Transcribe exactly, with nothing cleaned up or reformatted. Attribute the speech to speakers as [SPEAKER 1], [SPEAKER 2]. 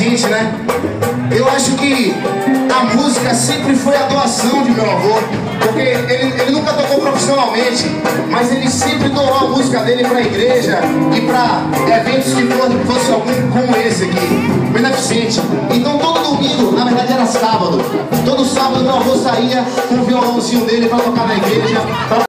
[SPEAKER 1] gente, né? Eu acho que a música sempre foi a doação de meu avô, porque ele, ele nunca tocou profissionalmente, mas ele sempre doou a música dele para a igreja e para eventos que fosse algum como esse aqui, beneficente. Então todo domingo, na verdade era sábado, todo sábado meu avô saía com o violãozinho dele para tocar na igreja. Pra